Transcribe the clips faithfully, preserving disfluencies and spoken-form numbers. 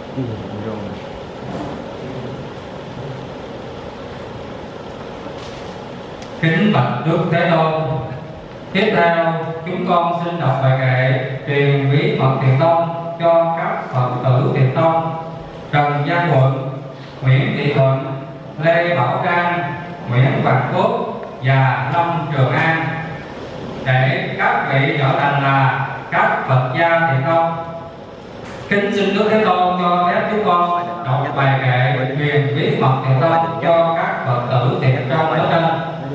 Kính bạch Đức Thế Tôn. Tiếp theo, chúng con xin đọc bài kệ truyền bí mật Thiền Tông cho các Phật tử Thiền Tông: Trần Giang Quận, Nguyễn Thị Thuận, Lê Bảo Trang, Nguyễn Hoàng Phước và Lâm Trường An, để các vị trở thành là các Phật gia Thiền Tông. Kính xin Đức Thế Tôn cho phép chúng con đọc bài kệ truyền bí mật Thiền Tông cho các Phật tử Thiền Tông ở trên.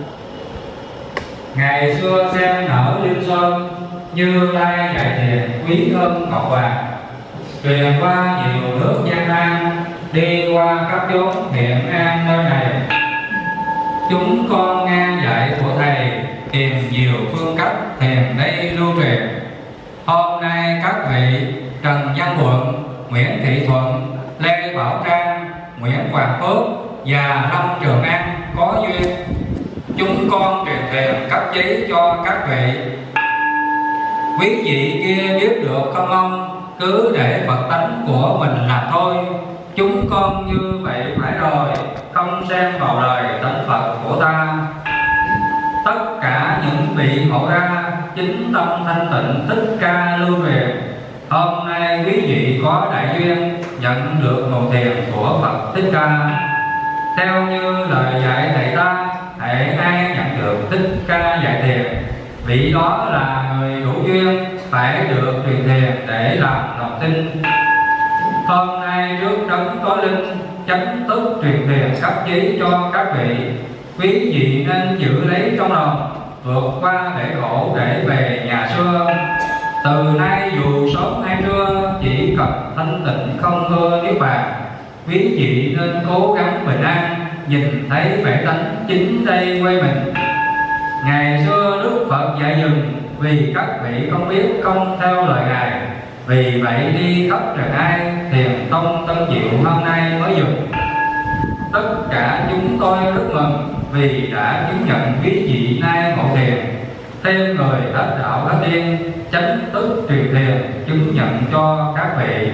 Ngày xưa sen nở Liên Sơn, Như Lai dạy thiền quý hơn ngọc vàng. Truyền qua nhiều nước gian nan, đi qua các chốn thiện an nơi này. Chúng con nghe dạy của Thầy, tìm nhiều phương cách thiền đây lưu truyền. Hôm nay các vị Trần Văn Quận, Nguyễn Thị Thuận, Lê Bảo Trang, Nguyễn Hoàng Phước và Lâm Trường An có duyên, chúng con truyền thiền cấp giấy cho các vị. Quý vị kia biết được không ông, cứ để Phật tánh của mình làm thôi. Chúng con như vậy phải rồi, không xen vào lời tánh Phật của ta. Tất cả những vị ngộ ra, chính tâm thanh tịnh Thích Ca lưu truyền. Hôm nay quý vị có đại duyên nhận được ngộ thiền của Phật Thích Ca. Theo như lời dạy Thầy ta, hễ ai nhận được Thích Ca dạy thiền, vị đó là người đủ duyên, phải được truyền thiền để làm lòng tin. Hôm nay trước đấng tối linh, chánh tức truyền thiền cấp giấy cho các vị. Quý vị nên giữ lấy trong lòng, vượt qua bể khổ để về nhà xưa. Từ nay dù sớm hay trưa, chỉ cần thanh tịnh không mưa niết bàn. Quý vị nên cố gắng bình an, nhìn thấy vẻ tánh chính đây quay mình. Ngày xưa Đức Phật dạy dừng, vì các vị không biết không theo lời Ngài. Vì vậy đi khắp trần ai, Thiền Tông Tân Diệu hôm nay mới dừng. Tất cả chúng tôi rất mừng, vì đã chứng nhận quý vị nay ngộ thiền. Thêm người hết đạo hết điên, chánh tức truyền thiền chứng nhận cho các vị.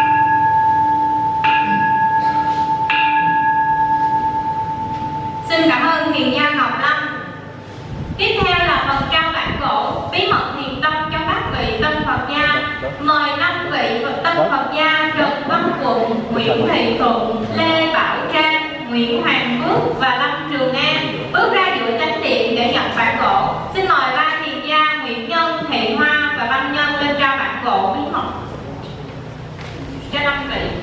Xin cảm ơn Thiền gia Ngọc Lâm. Tiếp theo là phần trao bản cổ bí mật Thiền Tông cho các vị tân Phật gia. Mời năm vị Phật tân Phật gia Trần Văn Quận, Nguyễn Thị Thuận, Lê Bảo Trang, Nguyễn Hoàng Phước và Lâm Trường An bước ra giữa chánh điện để nhận bản cổ. Xin mời ba thiền gia Nguyễn Nhân, Thị Hoa và Văn Nhân lên trao bản cổ bí mật cho năm vị.